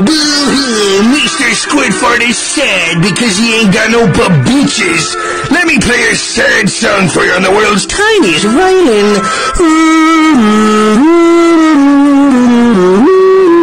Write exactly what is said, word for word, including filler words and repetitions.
boo-hoo, Mister Squidfart is sad because he ain't got no babuches. Let me play a sad song for you on the world's tiniest violin.